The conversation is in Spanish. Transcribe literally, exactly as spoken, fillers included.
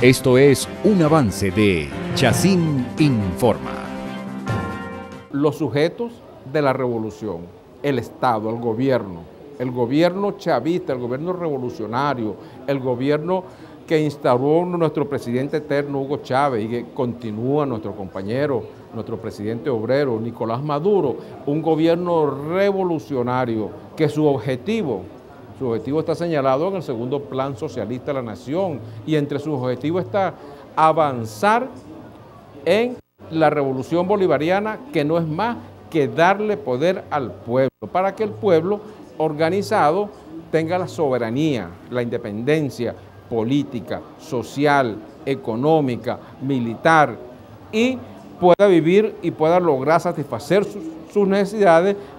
Esto es un avance de Chacín Informa. Los sujetos de la revolución, el Estado, el gobierno, el gobierno chavista, el gobierno revolucionario, el gobierno que instauró nuestro presidente eterno Hugo Chávez y que continúa nuestro compañero, nuestro presidente obrero Nicolás Maduro, un gobierno revolucionario que su objetivo, su objetivo está señalado en el segundo plan socialista de la nación y entre sus objetivos está avanzar en la revolución bolivariana, que no es más que darle poder al pueblo, para que el pueblo organizado tenga la soberanía, la independencia política, social, económica, militar y pueda vivir y pueda lograr satisfacer sus, sus necesidades